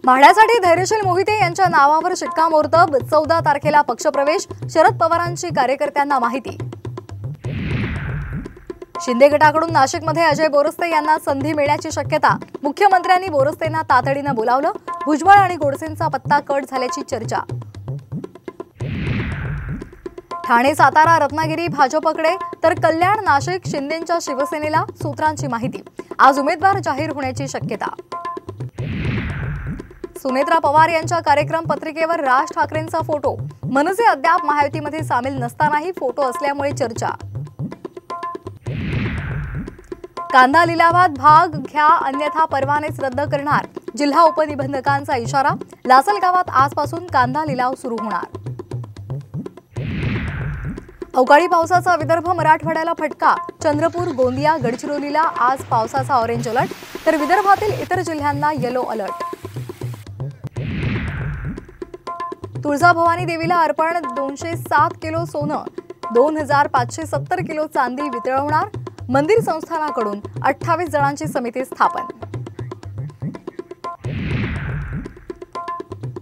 माढ्यासाठी धैर्यशील मोहिते यांच्या नावावर शिक्कामोर्तब, 14 तारखेला पक्षप्रवेश, शरद पवारांची कार्यकर्त्यांना माहिती। शिंदे गटाकडून नाशिकमध्ये अजय बोरस्ते यांना संधी मिळण्याची शक्यता, मुख्यमंत्र्यांनी बोरस्तेंना तातडीने बोलावलं, भुजबळ आणि गोडसेंचा पत्ता कट झाल्याची चर्चा। ठाणे, सातारा, रत्नागिरी भाजपकडे तर कल्याण, नाशिक शिंदेंच्या शिवसेनेला, सूत्रांची माहिती। आज उमेदवार जाहीर होण्याची शक्यता। सुनेत्रा पवार यांच्या कार्यक्रम पत्रिकेवर राज ठाकरेंचा फोटो, मनसे अद्याप महायुतीमध्ये सामील नसतानाही फोटो असल्यामुळे चर्चा। कांदा लिलावात भाग घ्या अन्यथा परवानेच रद्द करणार, जिल्हा उपनिबंधकांचा इशारा। लासलगावात आजपासून कांदा लिलाव सुरू होणार। अवकाळी पावसाचा विदर्भ मराठवाड्याला फटका, चंद्रपूर, गोंदिया, गडचिरोलीला आज पावसाचा ऑरेंज अलर्ट, तर विदर्भातील इतर जिल्ह्यांना येलो अलर्ट। तुळजाभवानी देवीला अर्पण, 207 किलो सोनं, 2570 किलो चांदी वितळवणार, मंदिर संस्थानाकडून 28 जणांची समिती स्थापन।